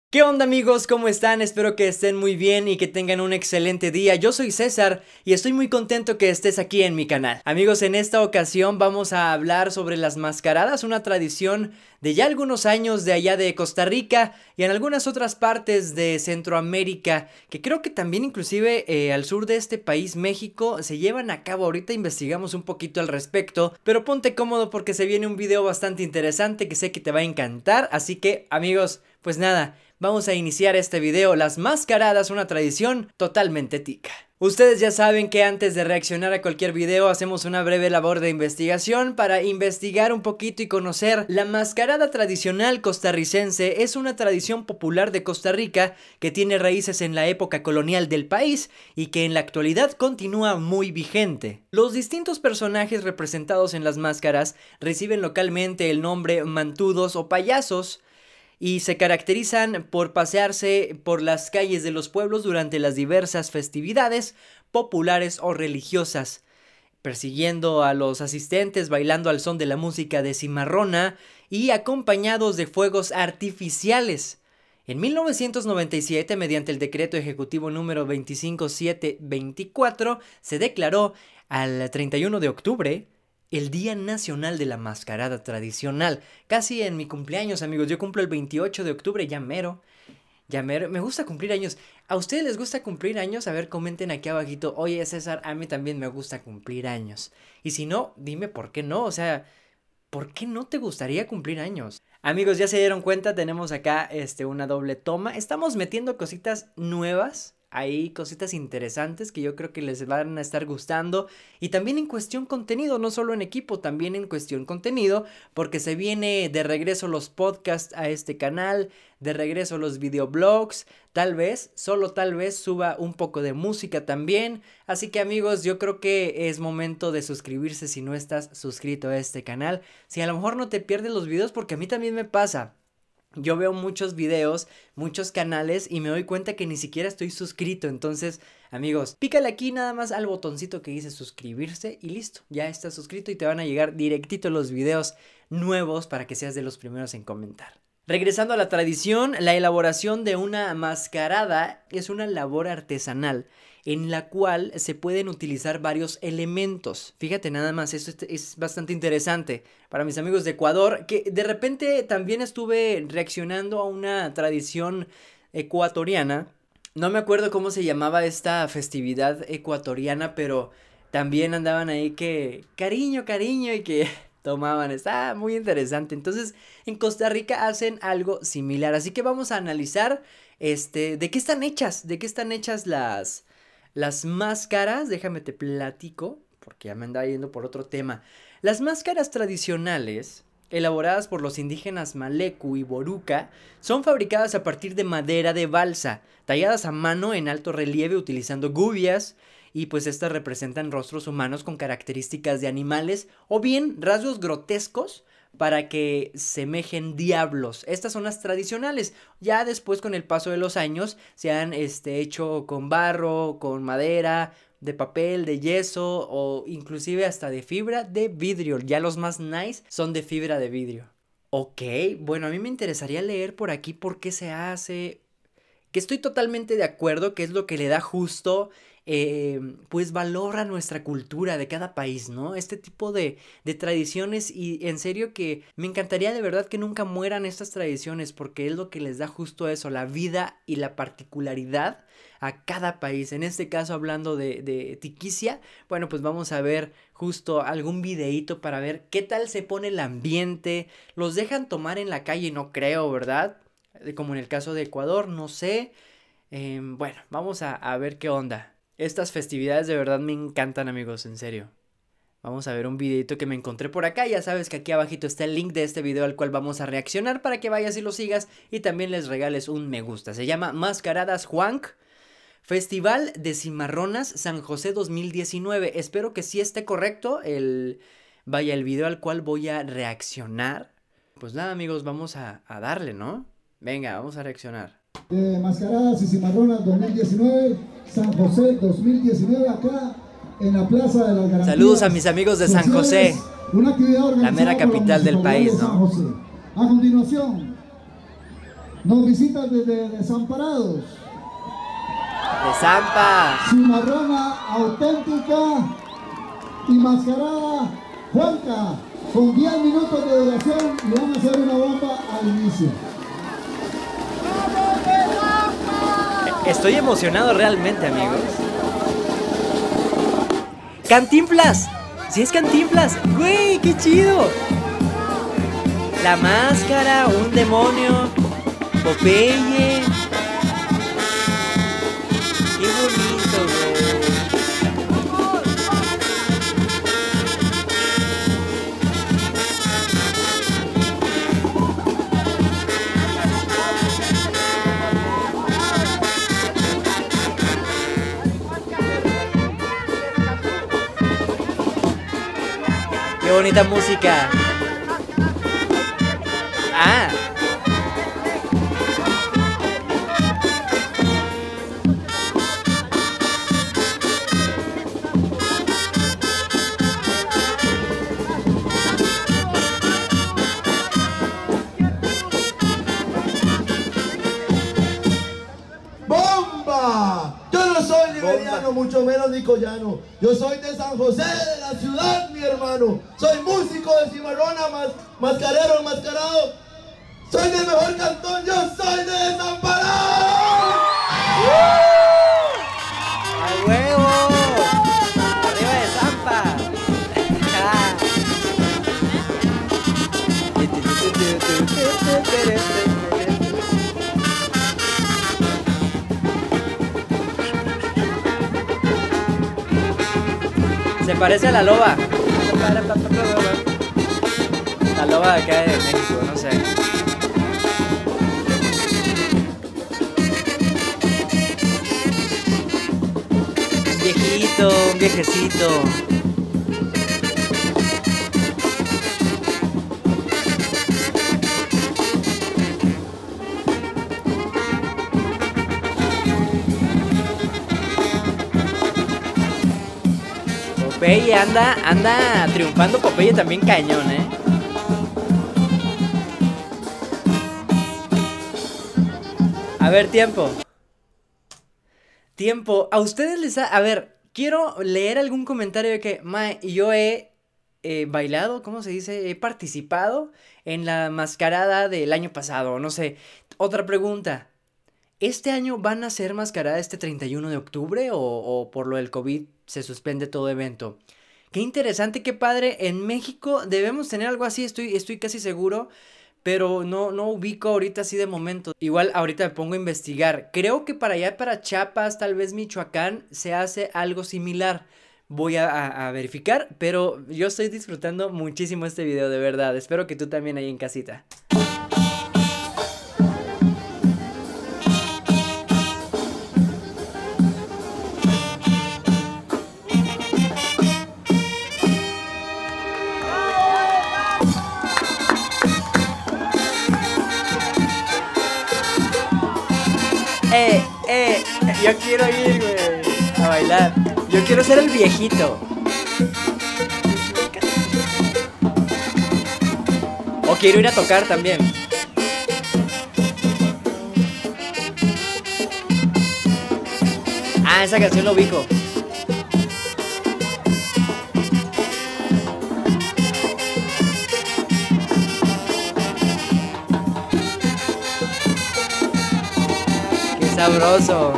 ¿Qué onda amigos? ¿Cómo están? Espero que estén muy bien y que tengan un excelente día. Yo soy César y estoy muy contento que estés aquí en mi canal. Amigos, en esta ocasión vamos a hablar sobre las mascaradas, una tradición de ya algunos años de allá de Costa Rica y en algunas otras partes de Centroamérica, que creo que también inclusive al sur de este país, México, se llevan a cabo. Ahorita investigamos un poquito al respecto, pero ponte cómodo porque se viene un video bastante interesante que sé que te va a encantar, así que amigos, pues nada, vamos a iniciar este video. Las mascaradas, una tradición totalmente tica. Ustedes ya saben que antes de reaccionar a cualquier video hacemos una breve labor de investigación para investigar un poquito y conocer. La mascarada tradicional costarricense es una tradición popular de Costa Rica que tiene raíces en la época colonial del país y que en la actualidad continúa muy vigente. Los distintos personajes representados en las máscaras reciben localmente el nombre mantudos o payasos, y se caracterizan por pasearse por las calles de los pueblos durante las diversas festividades populares o religiosas, persiguiendo a los asistentes, bailando al son de la música de cimarrona y acompañados de fuegos artificiales. En 1997, mediante el decreto ejecutivo número 25724, se declaró al 31 de octubre el Día Nacional de la Mascarada Tradicional. Casi en mi cumpleaños, amigos. Yo cumplo el 28 de octubre, ya mero. Ya mero. Me gusta cumplir años. ¿A ustedes les gusta cumplir años? A ver, comenten aquí abajito. Oye, César, a mí también me gusta cumplir años. Y si no, dime por qué no. O sea, ¿por qué no te gustaría cumplir años? Amigos, ya se dieron cuenta, tenemos acá una doble toma. Estamos metiendo cositas nuevas. Hay cositas interesantes que yo creo que les van a estar gustando. Y también en cuestión contenido, no solo en equipo, también en cuestión contenido. Porque se viene de regreso los podcasts a este canal, de regreso los videoblogs. Tal vez, solo tal vez suba un poco de música también. Así que amigos, yo creo que es momento de suscribirse si no estás suscrito a este canal. Si a lo mejor no te pierdes los videos, porque a mí también me pasa. Yo veo muchos videos, muchos canales y me doy cuenta que ni siquiera estoy suscrito. Entonces, amigos, pícale aquí nada más al botoncito que dice suscribirse y listo. Ya estás suscrito y te van a llegar directito los videos nuevos para que seas de los primeros en comentar. Regresando a la tradición, la elaboración de una mascarada es una labor artesanal en la cual se pueden utilizar varios elementos. Fíjate nada más, esto es bastante interesante para mis amigos de Ecuador, que de repente también estuve reaccionando a una tradición ecuatoriana. No me acuerdo cómo se llamaba esta festividad ecuatoriana, pero también andaban ahí que cariño, cariño y que tomaban, está muy interesante. Entonces en Costa Rica hacen algo similar, así que vamos a analizar de qué están hechas las máscaras. Déjame te platico, porque ya me andaba yendo por otro tema. Las máscaras tradicionales, elaboradas por los indígenas Maleku y Boruca, son fabricadas a partir de madera de balsa, talladas a mano en alto relieve utilizando gubias, y pues estas representan rostros humanos con características de animales o bien rasgos grotescos para que semejen diablos. Estas son las tradicionales. Ya después, con el paso de los años, se han hecho con barro, con madera, de papel, de yeso o inclusive hasta de fibra de vidrio. Ya los más nice son de fibra de vidrio. Ok, bueno, a mí me interesaría leer por aquí por qué se hace, que estoy totalmente de acuerdo, que es lo que le da justo pues valor a nuestra cultura de cada país, ¿no? Este tipo de tradiciones, y en serio que me encantaría de verdad que nunca mueran estas tradiciones, porque es lo que les da justo eso, la vida y la particularidad a cada país. En este caso, hablando de Tiquicia, bueno, pues vamos a ver justo algún videíto para ver qué tal se pone el ambiente. Los dejan tomar en la calle, no creo, ¿verdad? Como en el caso de Ecuador, no sé. Bueno, vamos a ver qué onda. Estas festividades de verdad me encantan, amigos, en serio. Vamos a ver un videito que me encontré por acá. Ya sabes que aquí abajito está el link de este video al cual vamos a reaccionar para que vayas y lo sigas y también les regales un me gusta. Se llama Mascaradas Juanc, Festival de Cimarronas San José 2019. Espero que sí esté correcto el video al cual voy a reaccionar. Pues nada, amigos, vamos a darle, ¿no? Venga, vamos a reaccionar. Mascaradas y Cimarronas 2019, San José 2019, acá en la Plaza de las Garantías. Saludos a mis amigos de San José, una actividad la mera capital del país, ¿no? A continuación, Nos visitan desde Desamparados. De Zampa. Cimarrona auténtica y mascarada Juanca. Con 10 minutos de duración y van a hacer una bomba al inicio. Estoy emocionado realmente, amigos. ¡Cantinflas! ¡Sí es Cantinflas! ¡Güey, qué chido! La máscara, un demonio, Popeye. ¡Qué bonito, güey! ¡Qué bonita música! ¡Ah! ¡Bomba! Yo no soy liberiano, mucho menos nicoyano. Yo soy de San José, de la ciudad, mi hermano. Soy músico de cimarrona, mascarero, enmascarado. Soy del mejor cantón, yo soy de Desamparado. ¡A huevo! ¡Arriba de Zampa! Se parece a la loba. La loba de acá de México, no sé. Un viejecito. Popeye anda triunfando Popeye también cañón, A ver, tiempo. A ustedes les ha... A ver, quiero leer algún comentario de que, yo he bailado, ¿cómo se dice? He participado en la mascarada del año pasado, no sé. Otra pregunta. ¿Este año van a hacer mascarada este 31 de octubre o por lo del COVID se suspende todo evento? Qué interesante, qué padre. En México debemos tener algo así, estoy casi seguro. Pero no ubico ahorita así de momento. Igual ahorita me pongo a investigar. Creo que para allá, para Chiapas, tal vez Michoacán, se hace algo similar. Voy a verificar, pero yo estoy disfrutando muchísimo este video, de verdad. Espero que tú también ahí en casita. Yo quiero ir, güey, a bailar. Yo quiero ser el viejito. O quiero ir a tocar también. Ah, esa canción lo ubico. Qué sabroso.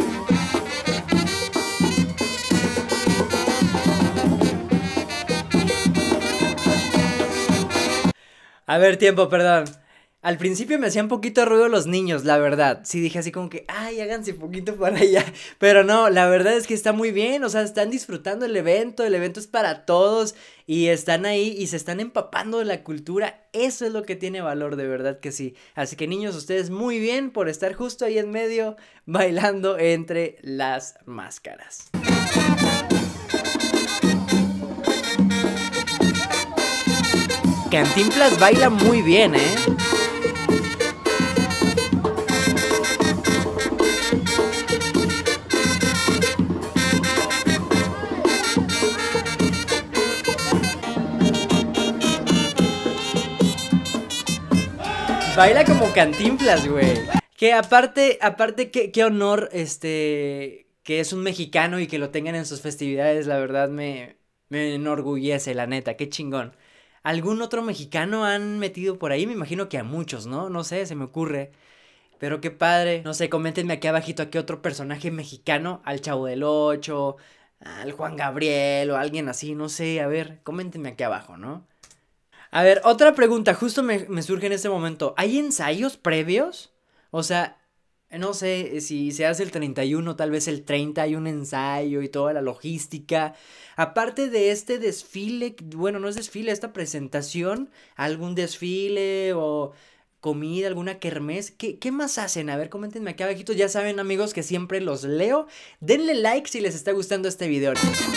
A ver, tiempo, perdón. Al principio me hacían poquito ruido los niños, la verdad. Sí, dije así como que, ay, háganse poquito para allá. Pero no, la verdad es que está muy bien. O sea, están disfrutando el evento es para todos. Y están ahí y se están empapando de la cultura. Eso es lo que tiene valor, de verdad que sí. Así que niños, ustedes muy bien por estar justo ahí en medio, bailando entre las máscaras. Cantinflas baila muy bien, Baila como Cantinflas, güey. Que aparte, qué honor, que es un mexicano y que lo tengan en sus festividades, la verdad me enorgullece, la neta, qué chingón. ¿Algún otro mexicano han metido por ahí? Me imagino que a muchos, ¿no? No sé, se me ocurre. Pero qué padre. No sé, coméntenme aquí abajito a qué otro personaje mexicano, al Chavo del Ocho, al Juan Gabriel o alguien así, no sé, a ver, coméntenme aquí abajo, ¿no? A ver, otra pregunta, justo me surge en este momento. ¿Hay ensayos previos? O sea, no sé si se hace el 31, tal vez el 30 hay un ensayo y toda la logística. Aparte de este desfile, bueno, no es desfile, esta presentación, algún desfile o comida, alguna kermés. ¿Qué más hacen? A ver, coméntenme aquí abajito. Ya saben, amigos, que siempre los leo. Denle like si les está gustando este video.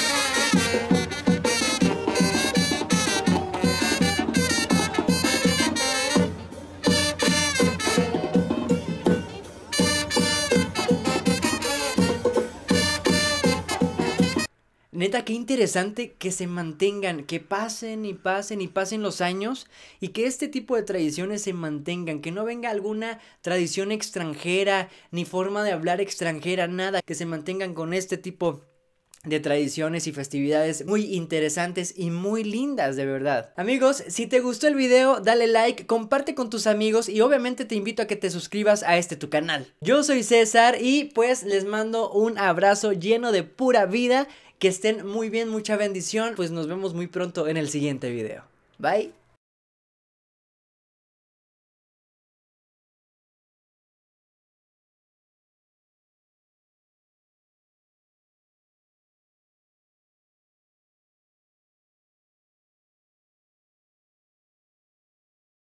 Neta, qué interesante que se mantengan, que pasen y pasen y pasen los años y que este tipo de tradiciones se mantengan, que no venga alguna tradición extranjera ni forma de hablar extranjera, nada, que se mantengan con este tipo de tradiciones y festividades muy interesantes y muy lindas, de verdad. Amigos, si te gustó el video, dale like, comparte con tus amigos y obviamente te invito a que te suscribas a tu canal. Yo soy César y pues les mando un abrazo lleno de pura vida. Que estén muy bien, mucha bendición. Pues nos vemos muy pronto en el siguiente video. Bye.